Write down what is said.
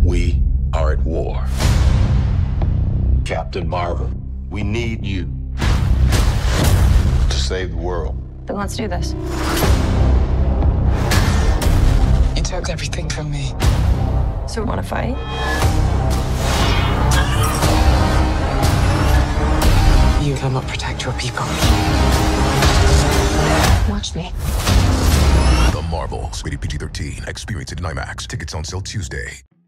We are at war. Captain Marvel, we need you to save the world. Then let's do this. You took everything from me. So we want to fight? You cannot protect your people. Watch me. The Marvels, rated PG-13. Experience it in IMAX. Tickets on sale Tuesday.